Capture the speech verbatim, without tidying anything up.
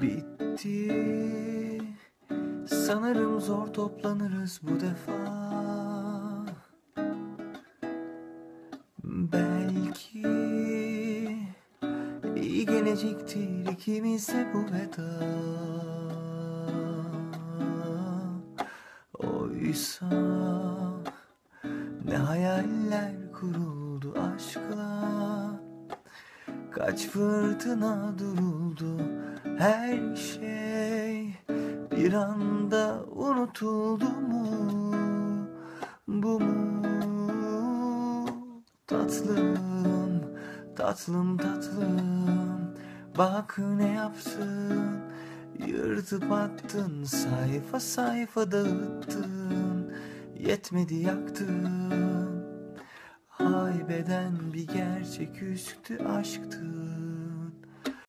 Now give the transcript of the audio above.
Bitti. Sanırım zor toplanırız bu defa. Belki iyi gelecektir ikimize bu veda. Oysa ne hayaller kuruldu aşkla. Kaç fırtına duruldu, her şey bir anda unutuldu mu? Bu mu? Tatlım, tatlım, tatlım, bak ne yaptın. Yırtıp attın, sayfa sayfa dağıttın. Yetmedi yaktın. Haybeden bir gerçeküstü aşktı.